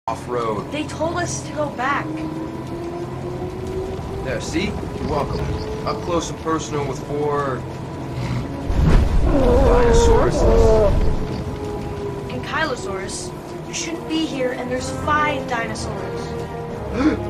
off-road. They told us to go back. There, see? You're welcome. Up close and personal with 4... Dinosauruses. And Kylosaurus. You shouldn't be here, and there's 5 dinosaurs.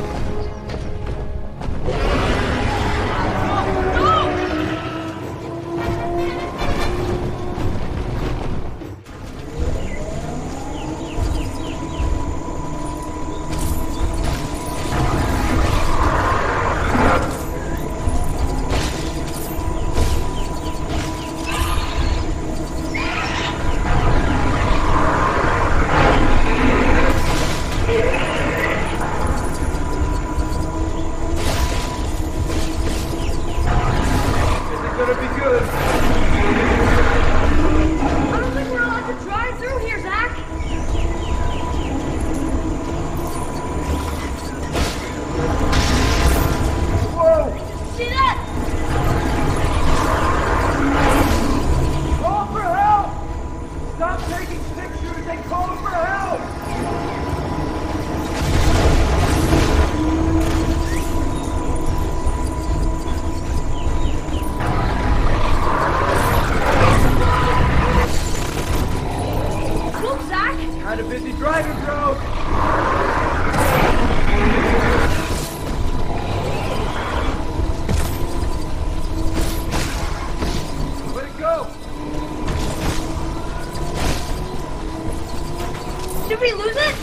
Did we lose it?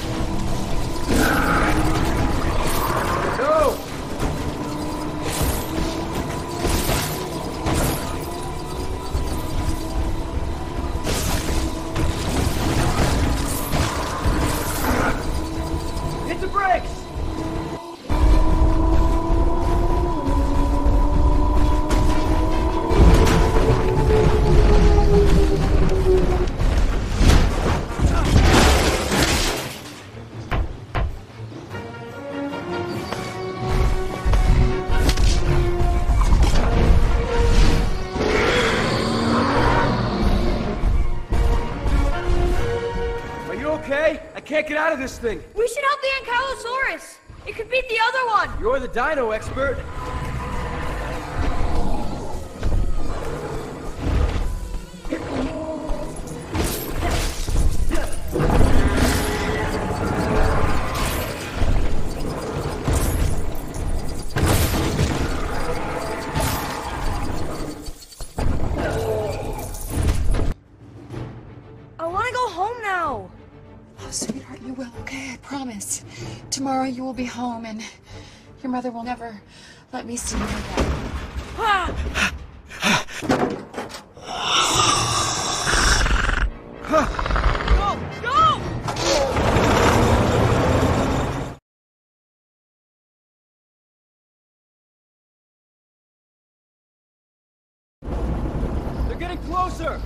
No! Hit the brakes! Okay? I can't get out of this thing. We should help the Ankylosaurus. It could beat the other one. You're the dino expert. I want to go home now. Oh, sweetheart, you will, okay? I promise. Tomorrow you will be home, and your mother will never let me see you again. Go! Go! They're getting closer!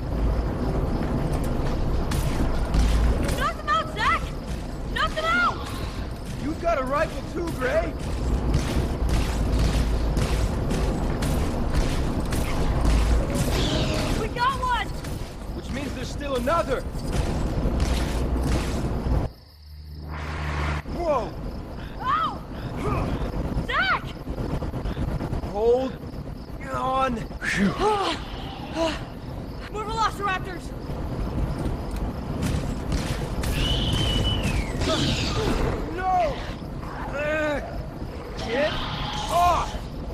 Knock them out, Zach! Knock them out! You've got a rifle too, Gray? We got one! Which means there's still another! Whoa! Oh! Zach! Hold on! More velociraptors! No! Get off!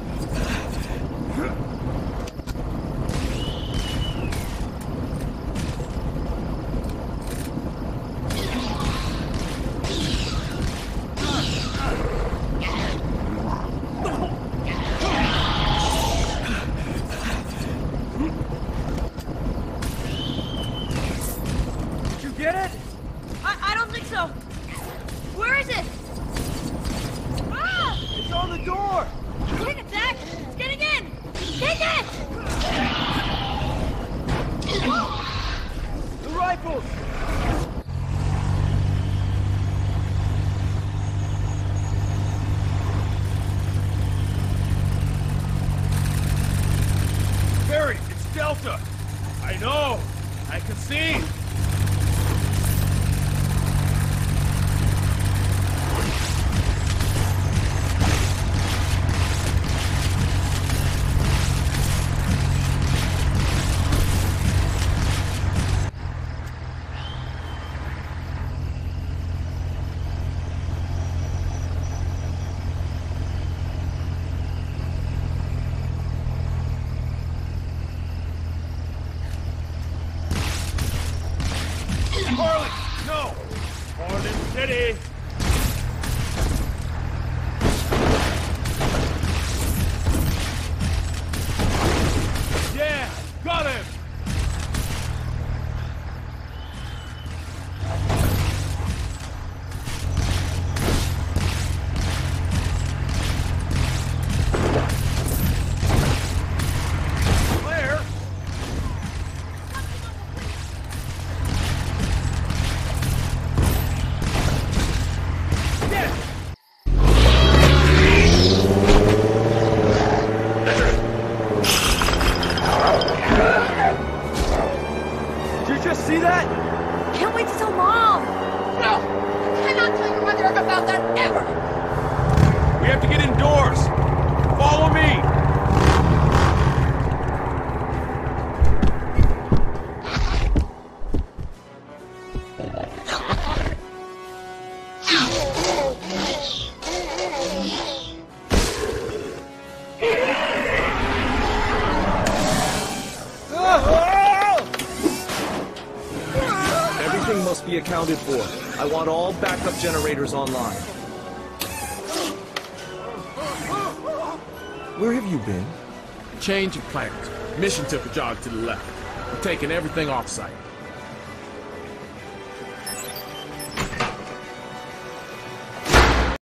Did you get it? I don't think so. Where is it? Ah! It's on the door! Take it, Zach! It's getting in! Take it! The rifles! Barry, it's Delta! I know! I can see! Steady! Yeah! Got him! Claire! Yes! Did you just see that? Can't wait to tell Mom! No! You cannot tell your mother about that ever! We have to get indoors! Follow me! Everything must be accounted for. I want all backup generators online. Where have you been? Change of plans. Mission took a jog to the left. We're taking everything off-site.